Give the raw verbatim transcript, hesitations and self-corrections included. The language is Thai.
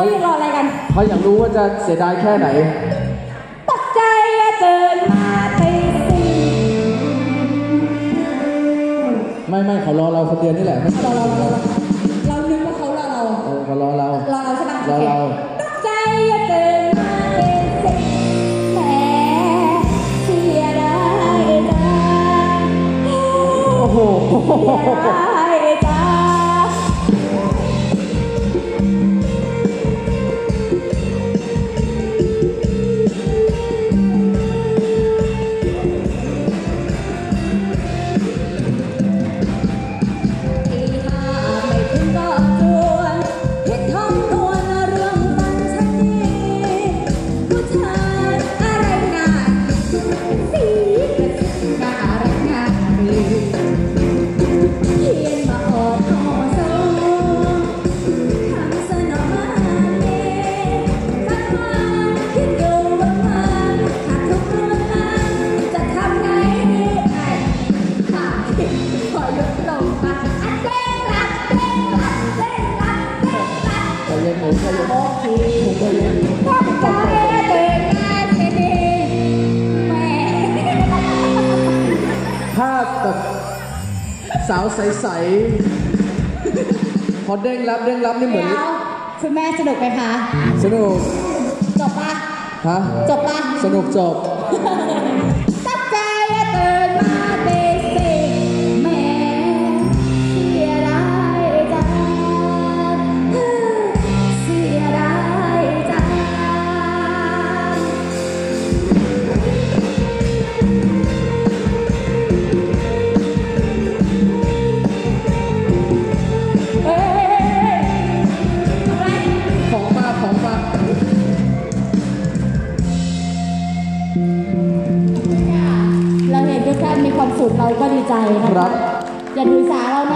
เขายังรออะไรกันเขาอยากรู้ว่าจะเสียดายแค่ไหนตกใจเดินมาตีสี่ไม่ไม่เขารอเราคนเดียวนี่แหละไม่รอเราเราเรานึกว่าเขารอเราเออเขารอเรารอเราใช่ไหมรอเราตกใจเดินมาตีสี่แหมเสียดายจังโอ้โหเสียดายจังถ้าแบบสาวใสๆพอเด้งรับเด้งรับนี่เหมือนคุณแม่สนุกไหมคะสนุกจบปะฮะจบปะสนุกจบตัดใจเดินมาเบสิแม่เสียดายจังเสียดายจังของมาของมาเราเห็นทุกท่านมีความสุขเราก็ดีใจนะครับอย่าถือสาเรา